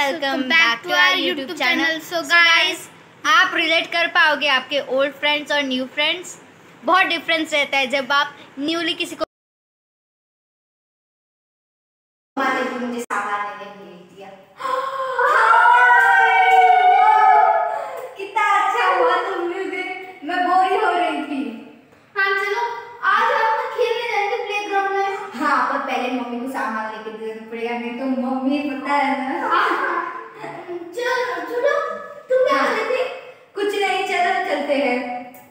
Welcome back to our YouTube channel. So guys, आप relate कर पाओगे आपके ओल्ड फ्रेंड्स और न्यू फ्रेंड्स। बहुत डिफरेंस रहता है जब आप न्यूली किसी को मुझे सामान लेने भेज दिया। कितना अच्छा हुआ तुम मुझे, मैं बोर हो रही थी। हाँ चलो आज हम खेलने जाएंगे प्लेग्राउंड में। हाँ, पर पहले मम्मी को सामान लेके देना पड़ेगा, नहीं तो मम्मी पता है ना। चलो चलो, तुम क्या कर रही थी? कुछ नहीं, चलो चलते हैं।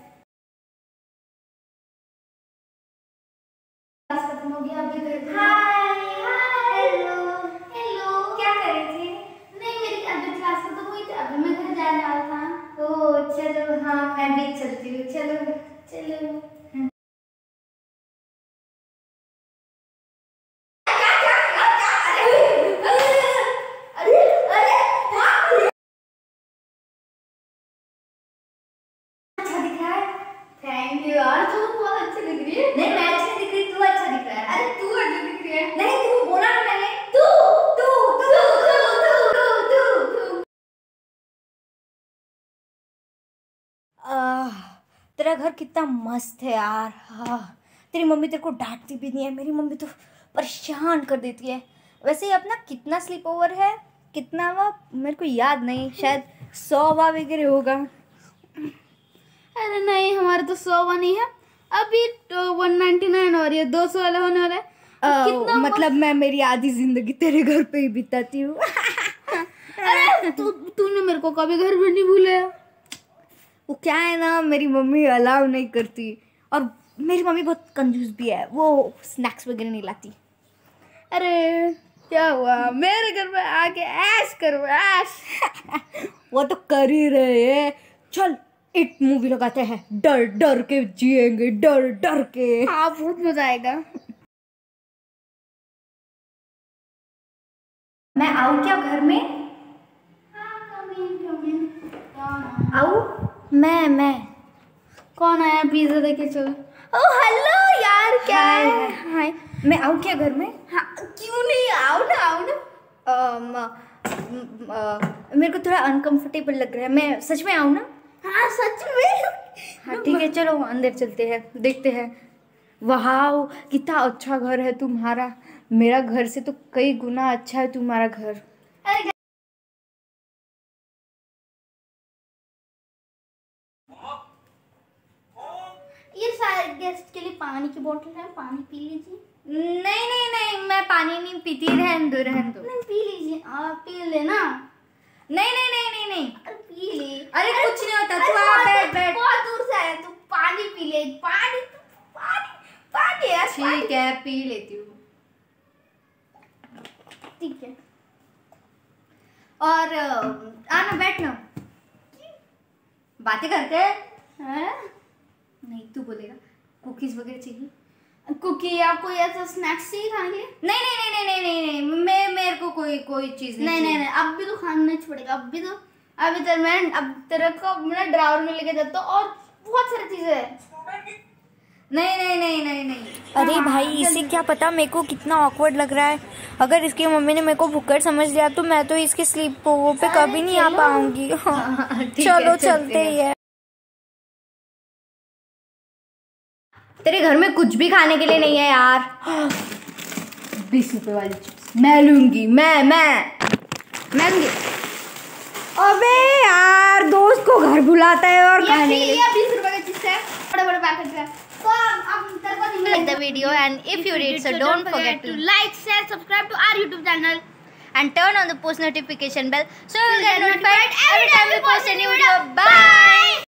क्लास खत्म हो गया, अभी घर पे। हाय हेलो हेलो, क्या कर रही थी? नहीं मेरी अभी क्लास खत्म हुई थी, अभी मैं घर जाने वाला था। ओह चलो, हाँ मैं भी चलती हूँ। चलो चलो थैंक यू यार, तू बहुत अच्छी दिख रही है। नहीं मैं अच्छी दिख रही, तू अच्छा दिख रहा है। अरे तू अच्छी दिख रही है। नहीं तू बोला ना मैंने। तू तू तू तू तू तू तेरा घर कितना मस्त है यार। हाँ, तेरी मम्मी तेरे को डांटती भी नहीं है। मेरी मम्मी तो परेशान कर देती है। वैसे ही अपना कितना स्लीप ओवर है, कितना हुआ मेरे को याद नहीं, शायद 100वां वगैरह होगा। अरे नहीं, हमारे तो 100 नहीं है, अभी तो 199 हो रही है, 200 वाला होने वाला है। कितना मतलब मैं मेरी आधी जिंदगी तेरे घर पे ही बिताती हूँ। अरे तूने मेरे को कभी घर पे नहीं भूला। वो क्या है ना, मेरी मम्मी अलाउ नहीं करती, और मेरी मम्मी बहुत कंजूस भी है, वो स्नैक्स वगैरह नहीं लाती। अरे क्या हुआ, मेरे घर में आके ऐश करो ऐश। वो तो कर ही रहे हैं। चल एक मूवी लगाते हैं, डर डर के जिएंगे, डर डर के। हाँ बहुत मजा आएगा। मैं आऊँ क्या घर में? आऊँ? मैं कौन आया पिज्जा देके? चलो। ओह हेलो यार, क्या है? हाय, मैं आऊँ क्या घर में? हाँ क्यों नहीं, आओ ना आओ ना। मेरे को थोड़ा अनकंफर्टेबल लग रहा है, मैं सच में आऊँ ना? हाँ सच में। हाँ ठीक है, चलो अंदर चलते हैं, देखते हैं। वाह कितना अच्छा घर है तुम्हारा, मेरा घर से तो कई गुना अच्छा है तुम्हारा घर। अरे ये सारे गेस्ट के लिए पानी की बोतल है, पानी पी लीजिए। नहीं नहीं नहीं, मैं पानी नहीं पीती, रहने दो रहने दो। नहीं पी लीजिए, आप पी लेना। नहीं नहीं नहीं नहीं नहीं, अरे पी ले। अरे कुछ नहीं होता, तू आ बैठ बैठ। बहुत दूर से आया तू, पानी पी ले। पानी पानी पानी यार, ठीक है पी लेती हूँ। ठीक है। और आना बैठना, बातें करते हैं। नहीं तू बोलेगा कुकीज वगैरह चाहिए? कुकी या कोई ऐसा स्नैक्स चाहिए खाने के लिए? नहीं नहीं नहीं नहीं नहीं नहीं नहीं, मेरे को कोई चीज नहीं। नहीं नहीं, अब भी तो खाना नहीं पड़ेगा। अभी तो मैं अब तेरे को मैं ड्रावर में लेके जाता हूँ, और बहुत सारी चीजें हैं। नहीं नहीं नहीं नहीं नहीं। अरे भाई इसे क्या पता मेरे को कितना ऑकवर्ड लग रहा है। अगर इसकी मम्मी ने मेरे को भुक्कड़ समझ लिया तो मैं तो इसके स्लीप वो पे कभी नहीं आ पाऊंगी। चलो चलते ही है। तेरे घर में कुछ भी खाने के लिए नहीं है यार। 20 रुपए वाली चिप्स मैं लूंगी, मैं लूंगी। अबे यार, दोस्त को घर बुलाता है और खाने के लिए। 20 रुपए की चिप्स है, बड़े बड़े पैकेट है। तो अब तेरे को नहीं Like the video, and if you did, so don't forget to like, share, subscribe to our YouTube channel and turn on the post notification bell so you will get notified every time we post a new video. Bye.